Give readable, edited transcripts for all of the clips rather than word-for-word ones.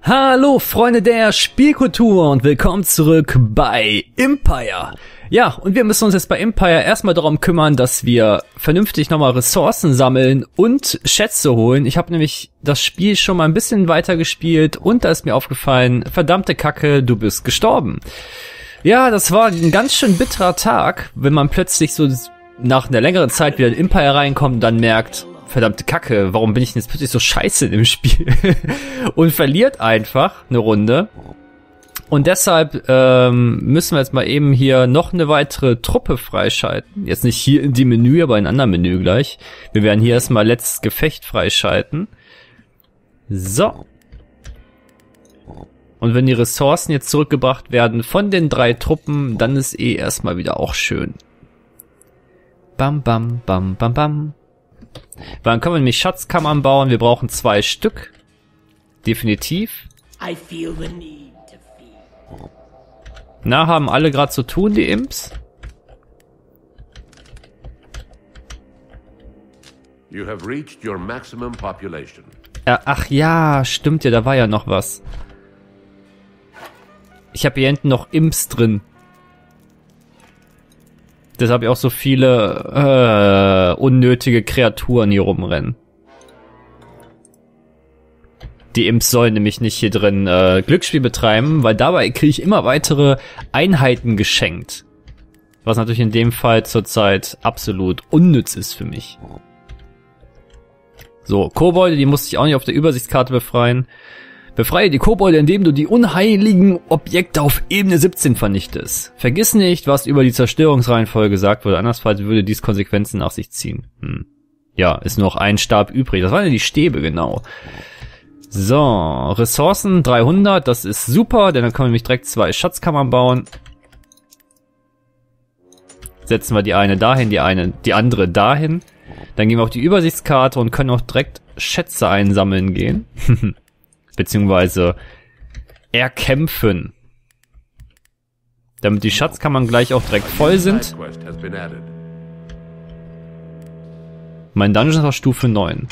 Hallo Freunde der Spielkultur und willkommen zurück bei Empire. Ja, und wir müssen uns jetzt bei Empire erstmal darum kümmern, dass wir vernünftig nochmal Ressourcen sammeln und Schätze holen. Ich habe nämlich das Spiel schon mal ein bisschen weiter gespielt und da ist mir aufgefallen, verdammte Kacke, du bist gestorben. Ja, das war ein ganz schön bitterer Tag, wenn man plötzlich so nach einer längeren Zeit wieder in Empire reinkommt und dann merkt, verdammte Kacke, warum bin ich denn jetzt plötzlich so scheiße im Spiel? Und verliert einfach eine Runde. Und deshalb müssen wir jetzt mal eben hier noch eine weitere Truppe freischalten. Jetzt nicht hier in die Menü, aber in einem anderen Menü gleich. Wir werden hier erstmal letztes Gefecht freischalten. So. Und wenn die Ressourcen jetzt zurückgebracht werden von den 3 Truppen, dann ist erstmal wieder auch schön. Bam, bam, bam, bam, bam. Dann können wir nämlich Schatzkammern bauen. Wir brauchen 2 Stück. Definitiv. Na, haben alle gerade zu tun, die Imps? You have reached your maximum population. Ach ja, stimmt ja, da war ja noch was. Ich habe hier hinten noch Imps drin. Deshalb habe ich auch so viele unnötige Kreaturen hier rumrennen. Die Imps sollen nämlich nicht hier drin Glücksspiel betreiben, weil dabei kriege ich immer weitere Einheiten geschenkt. Was natürlich in dem Fall zurzeit absolut unnütz ist für mich. So, Kobolde, die musste ich auch nicht auf der Übersichtskarte befreien. Befreie die Kobolde, indem du die unheiligen Objekte auf Ebene 17 vernichtest. Vergiss nicht, was über die Zerstörungsreihenfolge gesagt wurde, andernfalls würde dies Konsequenzen nach sich ziehen. Ja, ist nur noch ein Stab übrig. Das waren ja die Stäbe, genau. So, Ressourcen 300, das ist super, denn dann können wir nämlich direkt 2 Schatzkammern bauen. Setzen wir die eine dahin, die andere dahin. Dann gehen wir auf die Übersichtskarte und können auch direkt Schätze einsammeln gehen. Beziehungsweise erkämpfen. Damit die Schatzkammern gleich auch direkt voll sind. Mein Dungeon ist auf Stufe 9.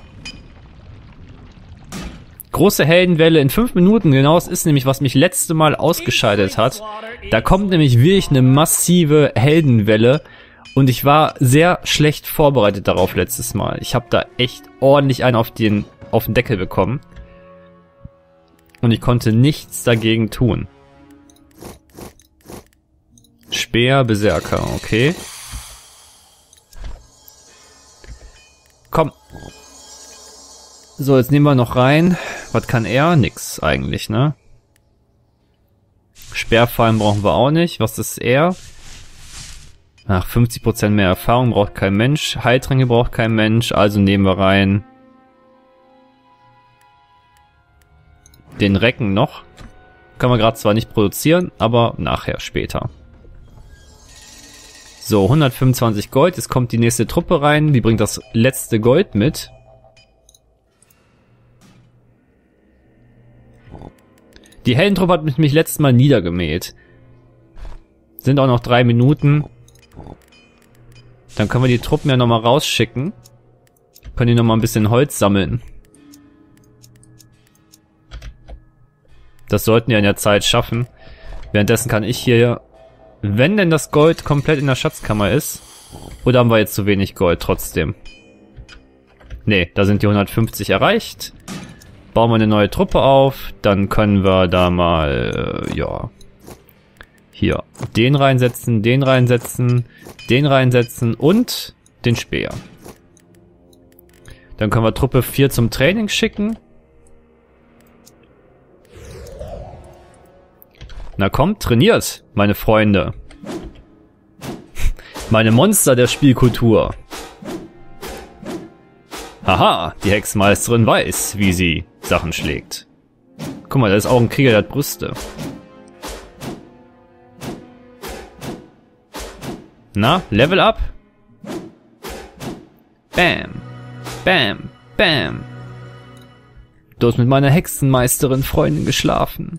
Große Heldenwelle in 5 Minuten, genau, das ist nämlich, was mich letzte Mal ausgeschaltet hat. Da kommt nämlich wirklich eine massive Heldenwelle und ich war sehr schlecht vorbereitet darauf letztes Mal. Ich habe da echt ordentlich einen auf den Deckel bekommen. Und ich konnte nichts dagegen tun. Speer, Berserker, okay. Komm. So, jetzt nehmen wir noch rein. Was kann er? Nix eigentlich, ne? Speerfallen brauchen wir auch nicht. Was ist er? Ach, 50% mehr Erfahrung braucht kein Mensch. Heiltränke braucht kein Mensch. Also nehmen wir rein den Recken noch. Können wir gerade zwar nicht produzieren, aber nachher, später. So, 125 Gold. Jetzt kommt die nächste Truppe rein. Die bringt das letzte Gold mit. Die Heldentruppe hat mich letztes Mal niedergemäht. Sind auch noch 3 Minuten. Dann können wir die Truppen ja nochmal rausschicken. Können die nochmal ein bisschen Holz sammeln. Das sollten wir in der Zeit schaffen. Währenddessen kann ich hier, wenn denn das Gold komplett in der Schatzkammer ist, oder haben wir jetzt zu wenig Gold trotzdem? Nee, da sind die 150 erreicht. Bauen wir eine neue Truppe auf, dann können wir da mal, ja, hier den reinsetzen, den reinsetzen, den reinsetzen und den Speer. Dann können wir Truppe 4 zum Training schicken. Na kommt, trainiert, meine Freunde. Meine Monster der Spielkultur. Haha, die Hexenmeisterin weiß, wie sie Sachen schlägt. Guck mal, da ist auch ein Krieger, der hat Brüste. Na, Level up. Bam, bam, bam. Du hast mit meiner Hexenmeisterin Freundin geschlafen.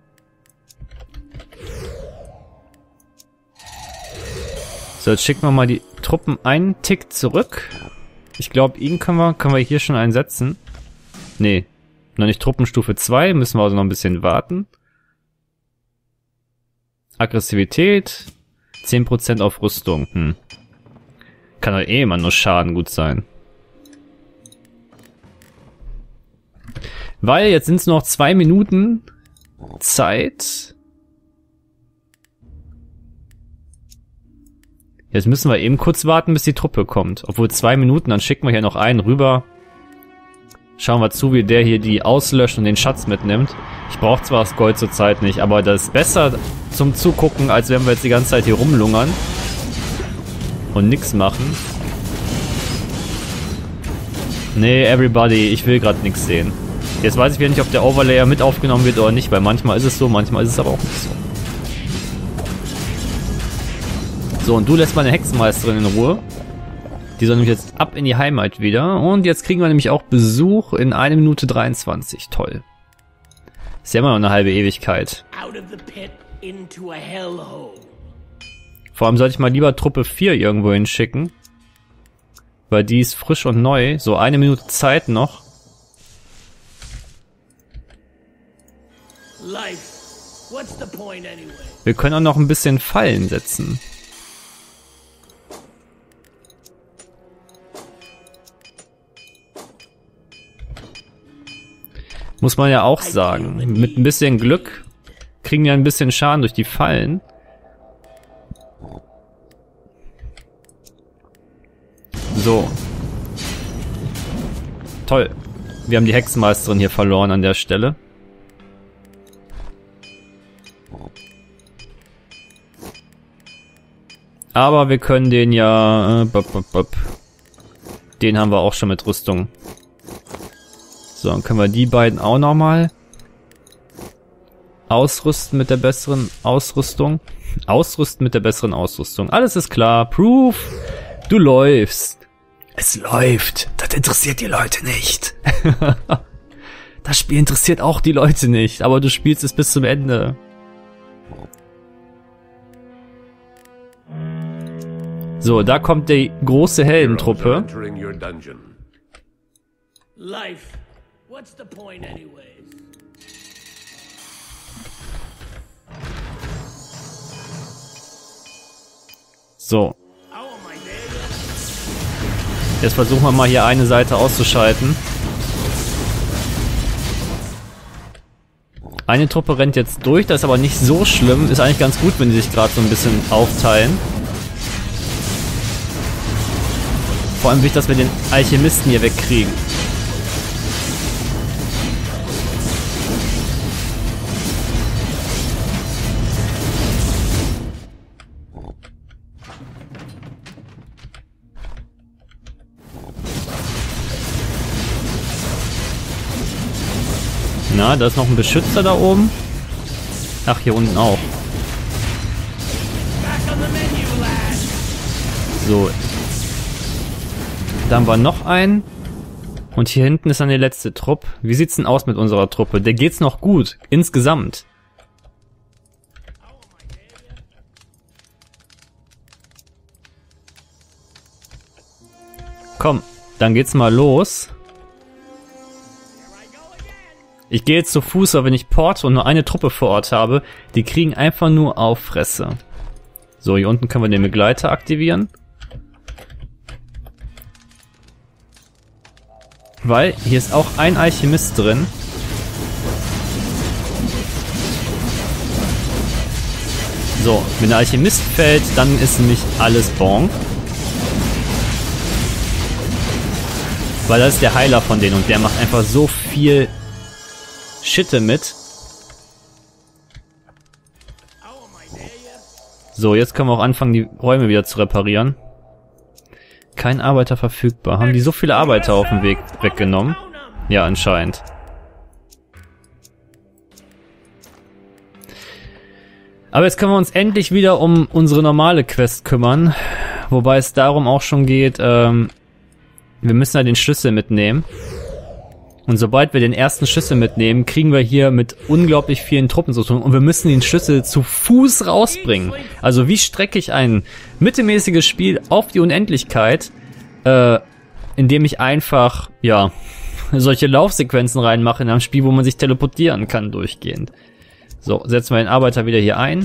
So, jetzt schicken wir mal die Truppen einen Tick zurück. Ich glaube, ihn können wir hier schon einsetzen. Nee, Noch nicht Truppenstufe 2, müssen wir also noch ein bisschen warten. Aggressivität, 10% auf Rüstung. Kann doch eh immer nur Schaden gut sein. Weil jetzt sind es noch 2 Minuten Zeit. Jetzt müssen wir eben kurz warten, bis die Truppe kommt. Obwohl 2 Minuten, dann schicken wir hier noch einen rüber. Schauen wir zu, wie der hier die auslöscht und den Schatz mitnimmt. Ich brauche zwar das Gold zurzeit nicht, aber das ist besser zum Zugucken, als wenn wir jetzt die ganze Zeit hier rumlungern. Und nix machen. Nee, everybody, ich will gerade nichts sehen. Jetzt weiß ich wieder nicht, ob der Overlayer mit aufgenommen wird oder nicht, weil manchmal ist es so, manchmal ist es aber auch nicht so. So, und du lässt meine Hexenmeisterin in Ruhe. Die soll nämlich jetzt ab in die Heimat wieder. Und jetzt kriegen wir nämlich auch Besuch in 1 Minute 23. Toll. Ist ja immer noch eine halbe Ewigkeit. Vor allem sollte ich mal lieber Truppe 4 irgendwo hinschicken. Weil die ist frisch und neu. So, 1 Minute Zeit noch. Wir können auch noch ein bisschen Fallen setzen. Muss man ja auch sagen. Mit ein bisschen Glück kriegen wir ein bisschen Schaden durch die Fallen. So. Toll. Wir haben die Hexenmeisterin hier verloren an der Stelle. Aber wir können den ja... Den haben wir auch schon mit Rüstung. So, dann können wir die beiden auch nochmal ausrüsten mit der besseren Ausrüstung. Ausrüsten mit der besseren Ausrüstung. Alles ist klar. Proof. Du läufst. Es läuft. Das interessiert die Leute nicht. Das Spiel interessiert auch die Leute nicht. Aber du spielst es bis zum Ende. So, da kommt die große Heldentruppe. What's the point anyways? So. Jetzt versuchen wir mal hier eine Seite auszuschalten. Eine Truppe rennt jetzt durch, das ist aber nicht so schlimm. Ist eigentlich ganz gut, wenn die sich gerade so ein bisschen aufteilen. Vor allem wichtig, dass wir den Alchemisten hier wegkriegen. Na, da ist noch ein Beschützer da oben. Ach, hier unten auch. So. Da haben wir noch einen. Und hier hinten ist dann der letzte Trupp. Wie sieht's denn aus mit unserer Truppe? Der geht's noch gut. Insgesamt. Komm, dann geht's mal los. Ich gehe jetzt zu Fuß, aber wenn ich porte und nur eine Truppe vor Ort habe, die kriegen einfach nur auf Fresse. So, hier unten können wir den Begleiter aktivieren. Weil hier ist auch ein Alchemist drin. So, wenn der Alchemist fällt, dann ist nämlich alles bon. Weil das ist der Heiler von denen und der macht einfach so viel Schitte mit. So, jetzt können wir auch anfangen, die Räume wieder zu reparieren. Kein Arbeiter verfügbar. Haben die so viele Arbeiter auf dem Weg weggenommen? Ja, anscheinend. Aber jetzt können wir uns endlich wieder um unsere normale Quest kümmern. Wobei es darum auch schon geht, wir müssen ja den Schlüssel mitnehmen. Und sobald wir den ersten Schlüssel mitnehmen, kriegen wir hier mit unglaublich vielen Truppen zu tun. Und wir müssen den Schlüssel zu Fuß rausbringen. Also wie strecke ich ein mittelmäßiges Spiel auf die Unendlichkeit, indem ich einfach, ja, solche Laufsequenzen reinmache in einem Spiel, wo man sich teleportieren kann durchgehend. So, setzen wir den Arbeiter wieder hier ein.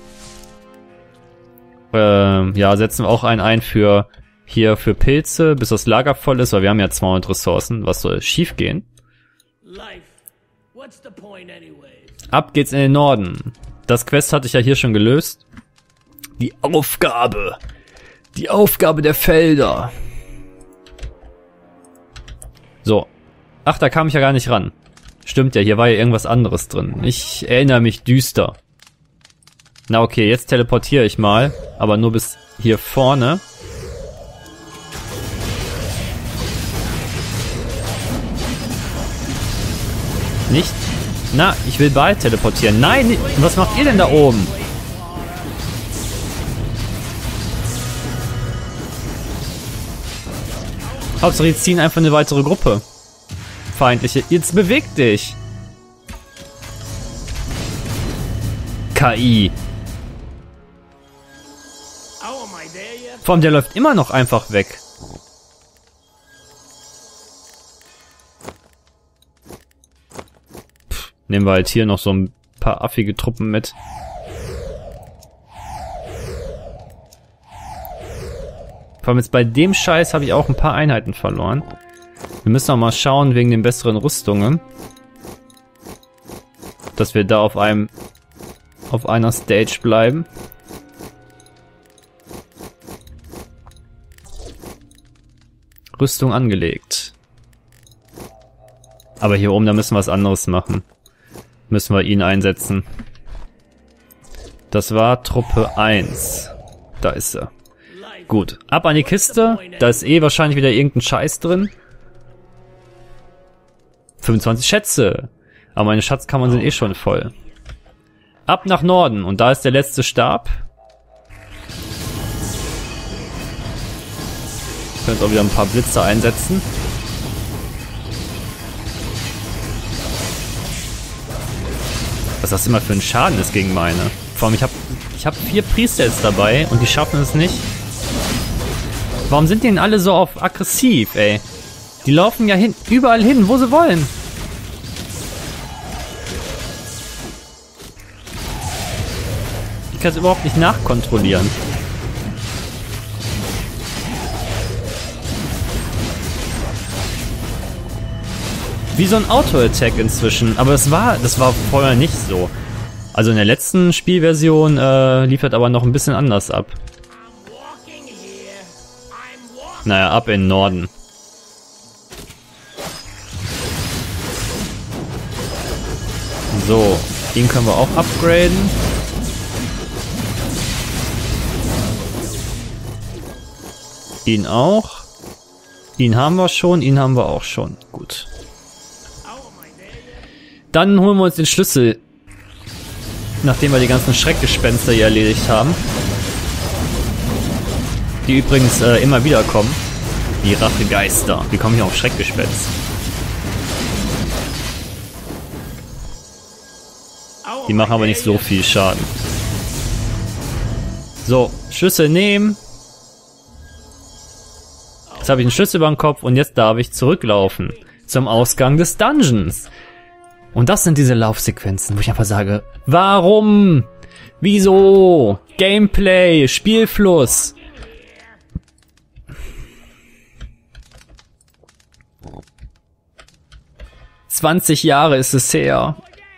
Ja, setzen wir auch einen ein für hier für Pilze, bis das Lager voll ist, weil wir haben ja 200 Ressourcen. Was soll schief gehen? Ab geht's in den Norden. Das Quest hatte ich ja hier schon gelöst. Die Aufgabe. Die Aufgabe der Felder. So. Ach, da kam ich ja gar nicht ran. Stimmt ja, hier war ja irgendwas anderes drin. Ich erinnere mich düster. Na okay, jetzt teleportiere ich mal. Aber nur bis hier vorne. Nicht? Na, ich will bald teleportieren. Nein, was macht ihr denn da oben? Hauptsache, die ziehen einfach eine weitere Gruppe. Feindliche. Jetzt beweg dich. KI. Vor allem, der läuft immer noch einfach weg. Nehmen wir halt hier noch so ein paar affige Truppen mit. Vor allem jetzt bei dem Scheiß habe ich auch ein paar Einheiten verloren. Wir müssen auch mal schauen wegen den besseren Rüstungen. Dass wir da auf einer Stage bleiben. Rüstung angelegt. Aber hier oben, da müssen wir was anderes machen. Müssen wir ihn einsetzen. Das war Truppe 1. Da ist sie. Gut, ab an die Kiste. Da ist eh wahrscheinlich wieder irgendein Scheiß drin. 25 Schätze. Aber meine Schatzkammern sind eh schon voll. Ab nach Norden. Und da ist der letzte Stab. Ich könnte auch wieder ein paar Blitze einsetzen. Was das immer für ein Schaden ist gegen meine. Vor allem, ich hab 4 Priester jetzt dabei und die schaffen es nicht. Warum sind die denn alle so auf aggressiv, ey? Die laufen ja überall hin, wo sie wollen. Ich kann es überhaupt nicht nachkontrollieren. Wie so ein Auto-Attack inzwischen. Aber das war vorher nicht so. Also in der letzten Spielversion lief das aber noch ein bisschen anders ab. Naja, ab in den Norden. So, ihn können wir auch upgraden. Ihn auch. Ihn haben wir schon, ihn haben wir auch schon. Gut. Dann holen wir uns den Schlüssel. Nachdem wir die ganzen Schreckgespenster hier erledigt haben. Die übrigens immer wieder kommen. Die Rachegeister. Wie komme ich auf Schreckgespenst? Die machen aber nicht so viel Schaden. So, Schlüssel nehmen. Jetzt habe ich einen Schlüssel über den Kopf und jetzt darf ich zurücklaufen. Zum Ausgang des Dungeons. Und das sind diese Laufsequenzen, wo ich einfach sage, warum? Wieso? Gameplay, Spielfluss. ...20 Jahre ist es her.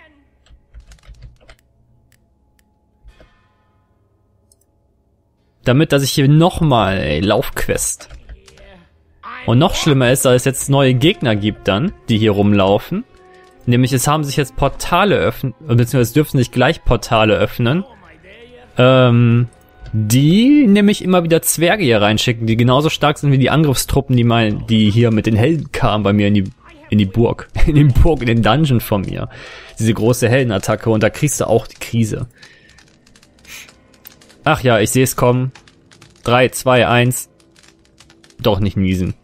Damit, dass ich hier nochmal, Laufquest. Und noch schlimmer ist, dass es jetzt neue Gegner gibt dann, die hier rumlaufen. Nämlich, es haben sich jetzt Portale öffnen, beziehungsweise es dürfen nicht gleich Portale öffnen. Die nämlich immer wieder Zwerge hier reinschicken, die genauso stark sind wie die Angriffstruppen, die hier mit den Helden kamen bei mir in die Burg. In den Dungeon von mir. Diese große Heldenattacke und da kriegst du auch die Krise. Ach ja, ich sehe es kommen. 3, 2, 1. Doch nicht niesen.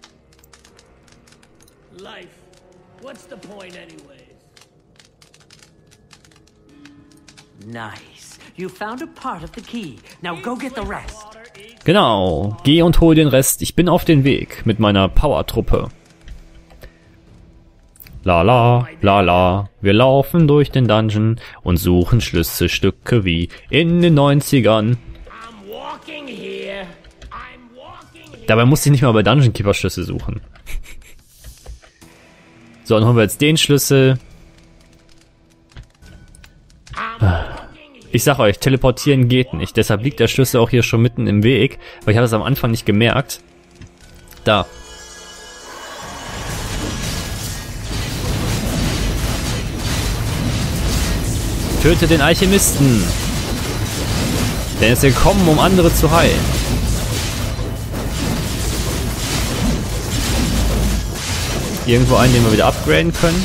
Nice. You found a part of the key. Now go get the rest. Genau. Geh und hol den Rest. Ich bin auf den Weg mit meiner Power-Truppe. La la, la la, wir laufen durch den Dungeon und suchen Schlüsselstücke wie in den 90ern. Dabei musste ich nicht mal bei Dungeon Keeper Schlüssel suchen. So, dann holen wir jetzt den Schlüssel. Ich sag euch, teleportieren geht nicht, deshalb liegt der Schlüssel auch hier schon mitten im Weg, weil ich habe es am Anfang nicht gemerkt. Da. Töte den Alchemisten. Der ist gekommen, um andere zu heilen. Irgendwo einen, den wir wieder upgraden können.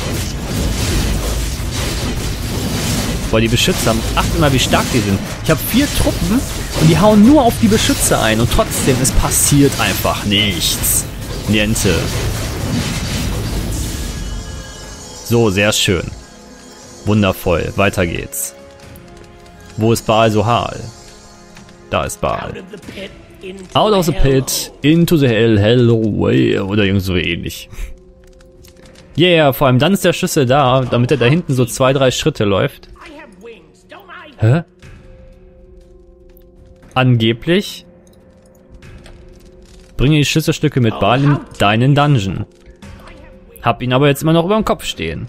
Boah, die Beschützer, achtet mal, wie stark die sind. Ich habe 4 Truppen und die hauen nur auf die Beschützer ein und trotzdem, es passiert einfach nichts. Niente. So, sehr schön. Wundervoll, weiter geht's. Wo ist Baal Sohal? Da ist Baal. Out of the pit, into the hell, hello way, oder irgend so ähnlich. Yeah, vor allem dann ist der Schlüssel da, damit er da hinten so 2-3 Schritte läuft. Hä? Angeblich bringe die Schlüsselstücke mit Baal in deinen Dungeon. Hab ihn aber jetzt immer noch über dem Kopf stehen.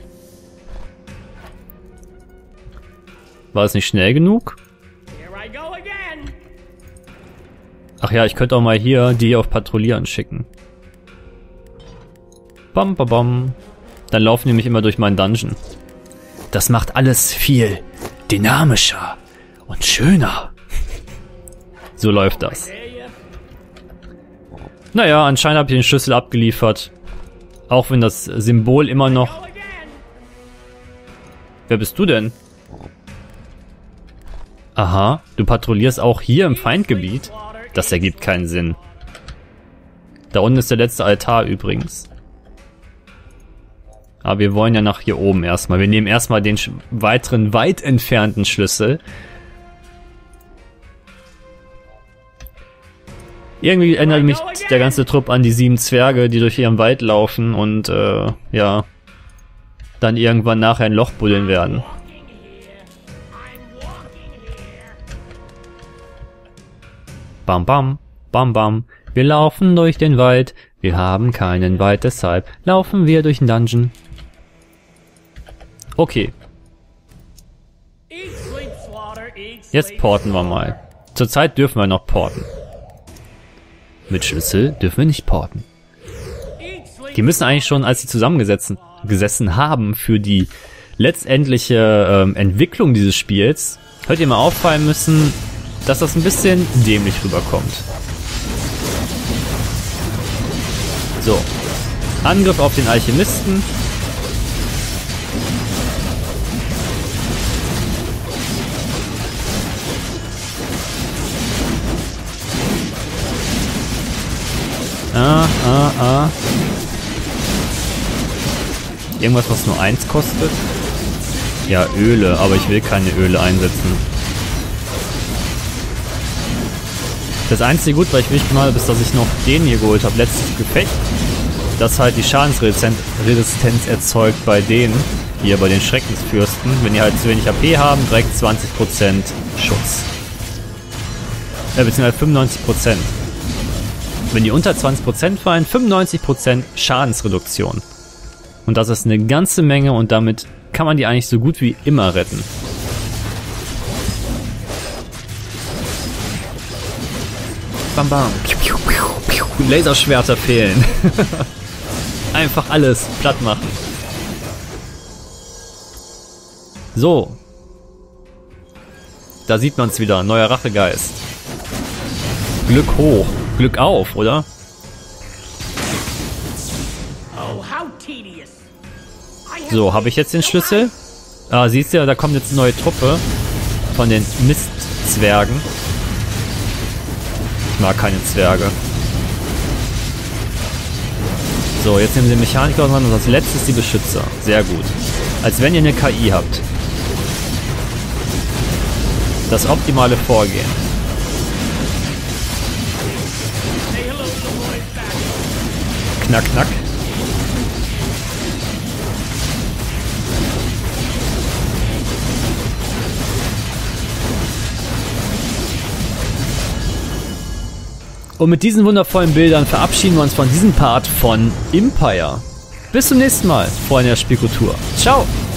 War es nicht schnell genug? Ach ja, ich könnte auch mal hier die auf Patrouillieren schicken. Bam, bam, bam. Dann laufen die nämlich immer durch meinen Dungeon. Das macht alles viel dynamischer und schöner. So läuft das. Naja, anscheinend habe ich den Schlüssel abgeliefert. Auch wenn das Symbol immer noch... Wer bist du denn? Aha, du patrouillierst auch hier im Feindgebiet? Das ergibt keinen Sinn. Da unten ist der letzte Altar übrigens. Aber wir wollen ja nach hier oben erstmal. Wir nehmen erstmal den weiteren, weit entfernten Schlüssel. Irgendwie erinnert mich der ganze Trupp an die 7 Zwerge, die durch ihren Wald laufen und, ja, dann irgendwann nachher ein Loch buddeln werden. Bam, bam, bam, bam. Wir laufen durch den Wald. Wir haben keinen Wald, deshalb laufen wir durch den Dungeon. Okay. Jetzt porten wir mal. Zurzeit dürfen wir noch porten. Mit Schlüssel dürfen wir nicht porten. Die müssen eigentlich schon, als sie zusammengesessen haben für die letztendliche Entwicklung dieses Spiels, heute mal auffallen müssen, dass das ein bisschen dämlich rüberkommt. So. Angriff auf den Alchemisten. Irgendwas, was nur 1 kostet? Ja, Öle, aber ich will keine Öle einsetzen. Das einzige Gut, was ich wirklich gemacht habe, ist, dass ich noch den hier geholt habe, letztes Gefecht. Das halt die Schadensresistenz erzeugt bei denen, hier bei den Schreckensfürsten. Wenn die halt zu wenig AP haben, direkt 20% Schutz. Beziehungsweise 95%. Wenn die unter 20% fallen, 95% Schadensreduktion. Und das ist eine ganze Menge und damit kann man die eigentlich so gut wie immer retten. Bam, bam. Laserschwerter fehlen. Einfach alles platt machen. So. Da sieht man es wieder. Neuer Rachegeist. Glück hoch. Glück auf, oder? So, habe ich jetzt den Schlüssel? Ah, siehst du, da kommt jetzt eine neue Truppe von den Mistzwergen. Ich mag keine Zwerge. So, jetzt nehmen wir den Mechaniker auseinander und als letztes die Beschützer. Sehr gut. Als wenn ihr eine KI habt. Das optimale Vorgehen. Knack, knack. Und mit diesen wundervollen Bildern verabschieden wir uns von diesem Part von Empire. Bis zum nächsten Mal, Freunde der Spielkultur. Ciao!